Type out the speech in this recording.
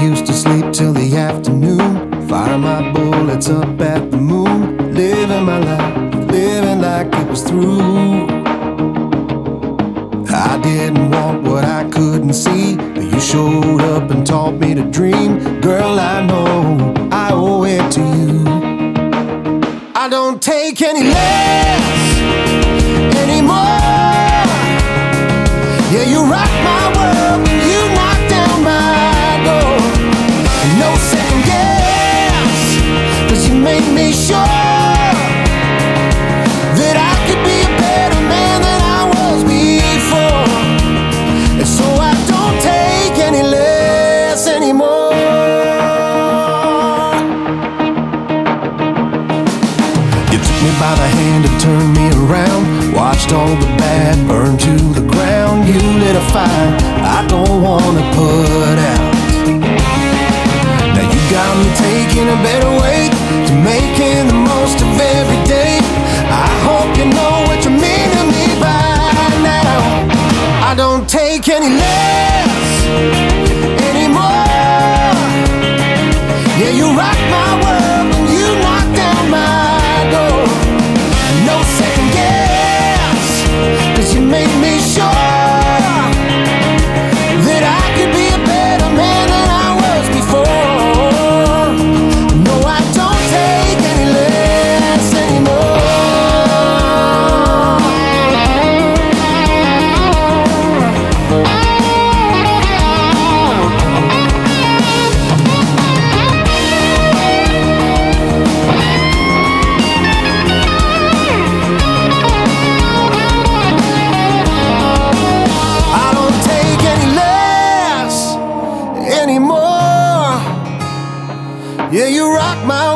used to sleep till the afternoon, fire my bullets up at the moon, living my life, living like it was through. I didn't want what I couldn't see, but you showed up and taught me to dream. Girl, I know I owe it to you. I don't take any less anymore. Yeah, you rock my world when you knock down my door. No second guess, 'cause you made me sure that I could be a better man than I was before. And so I don't take any less anymore. You took me by the hand and turned me around, watched all the bad burn to the ground. You lit a fire I don't wanna put out. Now you got me taking a better way to making the most of every day. I hope you know what you mean to me by now. I don't take any less anymore. Yeah, you rock my world when you knock down my door. No second guess, 'cause you made me sure that I could be a better man than I was before. No, I don't take any less anymore. Anymore. Yeah, you rock my